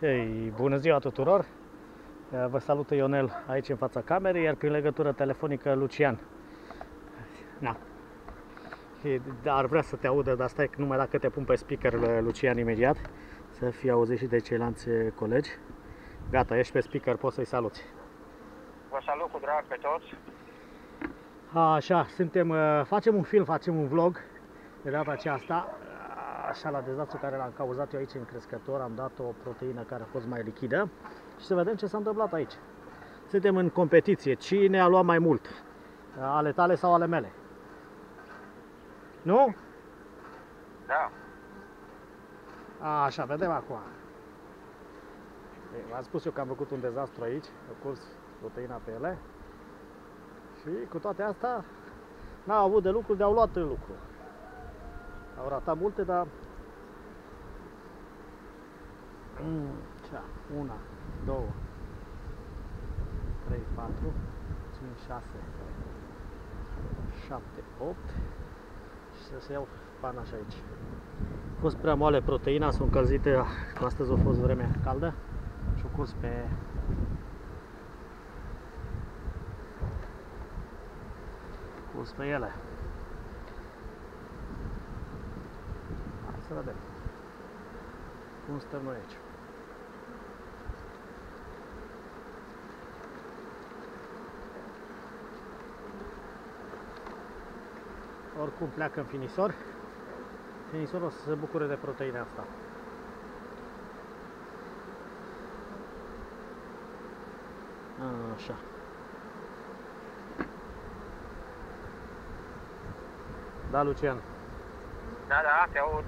Hei, bună ziua tuturor! Vă salută Ionel aici în fața camerei, iar prin legătură telefonică Lucian. Na. Ar vrea să te audă, dar stai că numai dacă te pun pe speaker, Lucian, imediat, să fie auzit și de ceilalți colegi. Gata, ești pe speaker, poți să-i saluți. Vă salut cu drag pe toți. Așa, facem un film, facem un vlog de data aceasta. Așa, la dezastru care l-am cauzat eu aici în crescător, am dat o proteină care a fost mai lichidă și să vedem ce s-a întâmplat aici. Suntem în competiție, cine a luat mai mult, ale tale sau ale mele? Nu? Da. Așa, vedem acum. V-am spus eu că am făcut un dezastru aici, am curs proteina pe ele și cu toate astea n-au avut de lucru, de-au luat în lucru. Au ratat multe, dar 1, 2, 3, 4, 5, 6, 7, 8 și să se iau panaș aici. A fost prea moale proteina, sunt încălzite, că astăzi a fost vremea caldă și o curs pe ele. Hai să vedem cum stăm noi aici. Oricum pleacă în finisor. Finisorul o să se bucure de proteina asta. Așa. Da, Lucian? Da, da, te aud.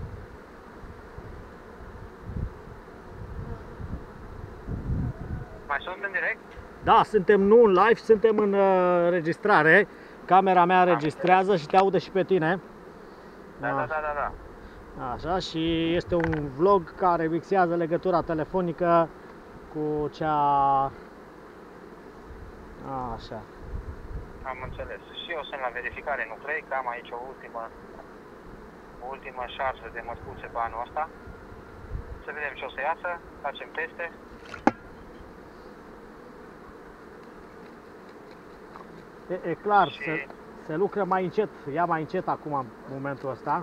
Mai sunt în direct? Da, suntem nu în live, suntem în înregistrare. Camera mea înregistrează și te aude și pe tine. Da. Așa, și este un vlog care mixează legătura telefonică cu cea... Așa. Am înțeles. Și eu sunt la verificare nucleică, am aici o ultimă șarjă de măscuțe pe anul ăsta. Să vedem ce o să iasă, facem teste. E clar, Și... se lucră mai încet, ia mai încet acum în momentul ăsta.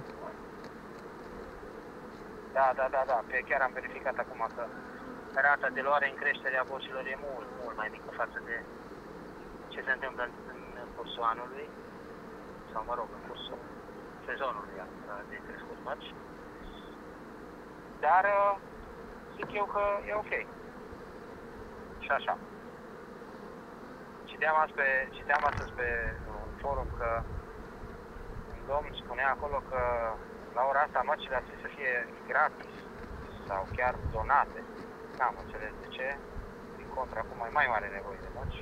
Da. Chiar am verificat acum că rata de luare în creștere a boților e mult mai mică față de ce se întâmplă în cursul anului, sau mă rog, în cursul sezonului de crescut mărci. Dar zic eu că e ok. Și așa. Citeam astăzi pe un forum că un domn spunea acolo că la ora asta mărcile ar trebui să fie gratis sau chiar donate. N-am înțeles de ce. Din contră, acum e mai mare nevoie de mărci.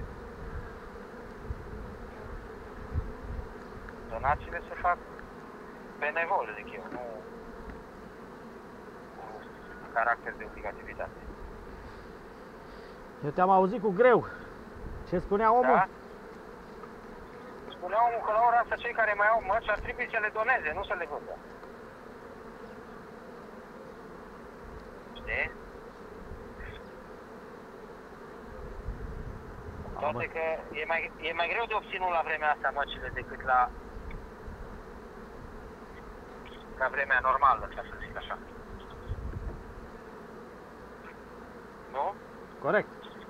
Donațiile se fac benevol, zic eu, nu cu caracter de obligativitate. Eu te-am auzit cu greu. Ce spunea omul? Da? Spunea omul că la ora asta cei care mai au mărci ar trebui să le doneze, nu să le vândă. Știi? Toate că e mai greu de obținut la vremea asta mărcile decât la vremea normală, ca să zic așa. Nu? Corect.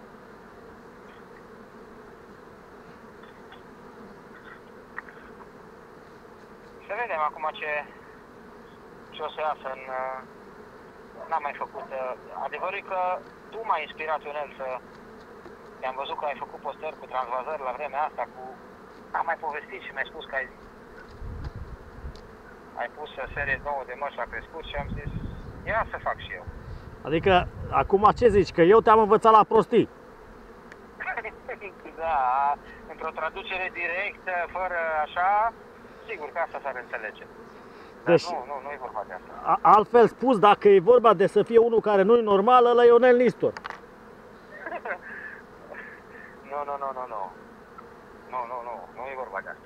Să vedem acum ce o să iasă în... N-am mai făcut... Adevărul e că tu m-ai inspirat, Ionel, să... Te-am văzut că ai făcut postări cu transvazări la vremea asta, am mai povestit și mi-ai spus că ai pus o serie nouă de mărci la crescut și am zis, ia să fac și eu. Adică, acum ce zici? Că eu te-am învățat la prostii. Da, într-o traducere directă, fără așa, sigur că asta s-ar înțelege. Dar deci, nu e vorba de asta. Altfel spus, dacă e vorba de să fie unul care nu e normal, ăla e Ionel Nistor. Nu e vorba de asta.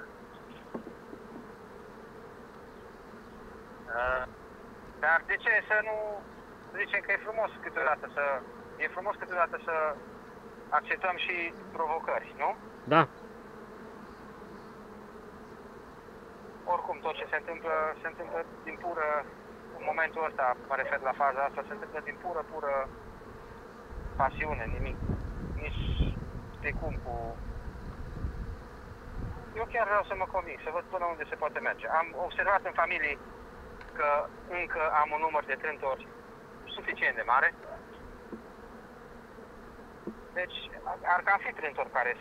Dar de ce să nu să zicem că e frumos câteodată să acceptăm și provocări, nu? Da. Oricum, tot ce se întâmplă din pură, în momentul ăsta, mă refer la faza asta, se întâmplă din pură pasiune, nimic, nici de cum cu... Eu chiar vreau să mă conving, să văd până unde se poate merge. Am observat în familie că încă am un număr de trântori suficient de mare. Deci, ar cam fi trântori care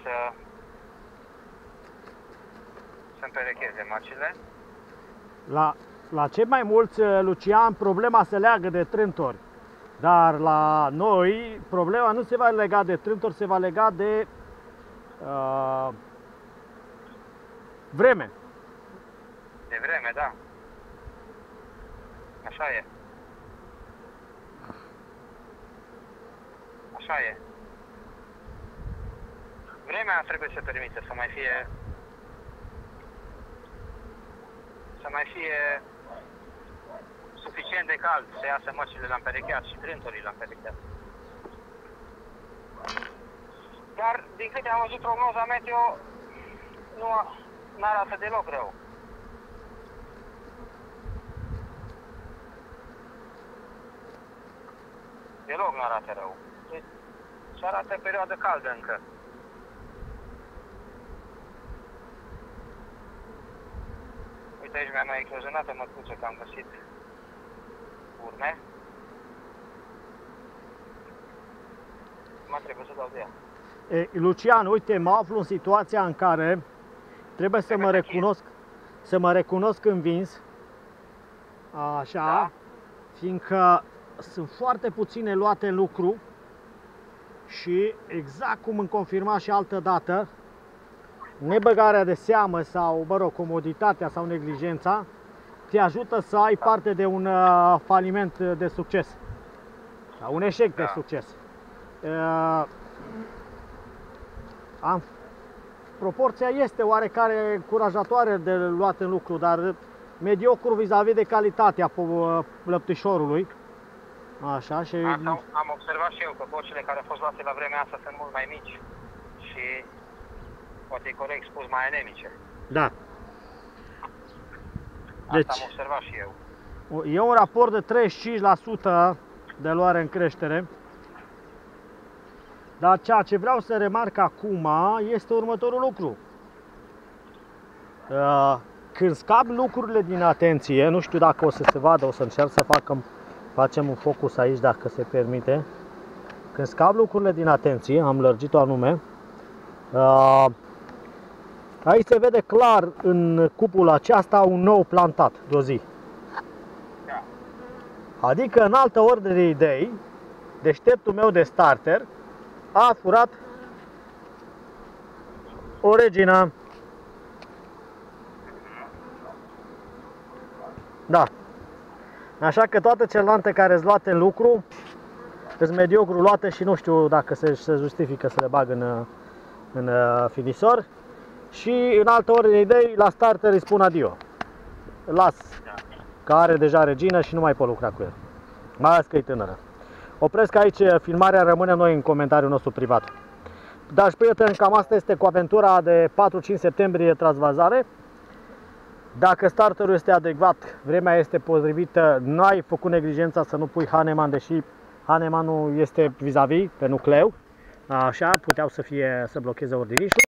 să împerecheze mărcile. La cei mai mulți, Lucian, problema se leagă de trântori. Dar la noi, problema nu se va lega de trântori, se va lega de vreme. De vreme, da. Așa e. Așa e. Vremea trebuie să permită să mai fie suficient de cald să iasă mărcile la împerecheat și trântorii la împerecheat. Dar, din câte am văzut prognoza meteo, nu arată deloc rău. Deloc nu arată rău. Deci, se arată perioadă caldă încă. Uite, aici mi-a mai eclozionat o mătuță că am găsit urme. Mai trebuie să dau de ea. Lucian, uite, mă aflu în situația în care trebuie să mă recunosc învins. Așa, da? Fiindcă sunt foarte puține luate în lucru și exact cum îmi confirma și altă dată, nebăgarea de seamă sau, mă rog, comoditatea sau neglijența te ajută să ai parte de un faliment de succes, un eșec de succes. Proporția este oarecare încurajatoare de luat în lucru, dar mediocru vis-a-vis de calitatea lăptișorului. Așa, și... Am observat și eu că bocile care au fost luate la vremea asta sunt mult mai mici și, poate e corect spus, mai anemice. Da. Deci, asta am observat și eu. E un raport de 35% de luare în creștere. Dar ceea ce vreau să remarc acum este următorul lucru. Când scap lucrurile din atenție, nu știu dacă o să se vadă, o să încerc să facem un focus aici dacă se permite. Când scap lucrurile din atenție, am lărgit-o anume, aici se vede clar în cupula aceasta un nou plantat de o zi. Adică în altă ordine de idei, deșteptul meu de starter a furat o regină. Da. Așa că toate celelalte care sunt luate în lucru sunt mediocru luate și nu știu dacă se justifică să le bag în finisor. Și în altă ordine de idei, la starter îi spun adio. Las, că are deja regină și nu mai pot lucra cu el. Mai ales că e tânără. Opresc aici filmarea, rămânem noi în comentariul nostru privat. Dragi prieteni, cam asta este cu aventura de 4-5 septembrie transvazare. Dacă starterul este adecvat, vremea este potrivită, n-ai făcut neglijența să nu pui Hahnemann, deși Hahnemann-ul este vis-a-vis pe nucleu. Așa, puteau să blocheze ordinișul.